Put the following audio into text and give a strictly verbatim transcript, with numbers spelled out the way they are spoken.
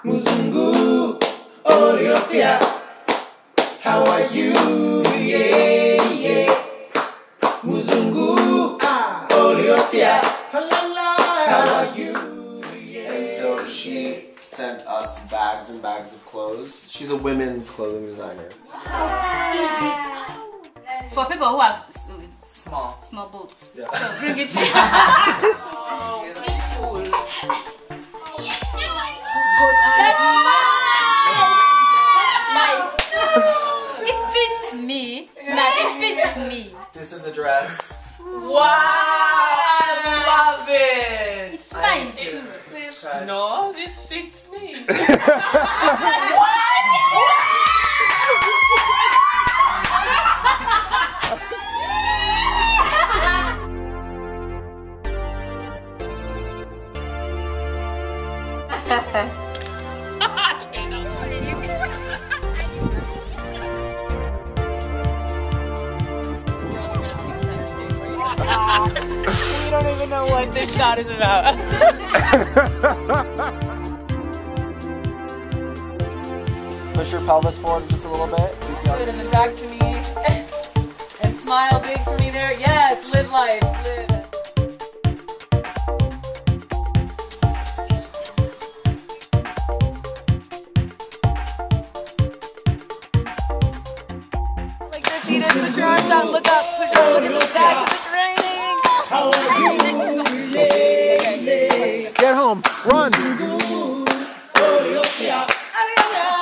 Muzungu, Oriotia. How are you? Yeah, yeah. Muzungu, Oriotia. How are you? Yeah. And so she sent us bags and bags of clothes. She's a women's clothing designer. For people who have Small. small boobs. Yeah. So bring it. Oh, that's cool. It fits me. Nah, it fits me. This is a dress. Wow! I love it! It's mine too. This No, this fits me. We don't even know what this shot is about. Push your pelvis forward just a little bit. You see how Put it in the back to me. And smile big for me there. Yes, live life. Live. Like this, Edith. Put your arms out. Look up. Push your look at the sky because it's raining. Get home. Run.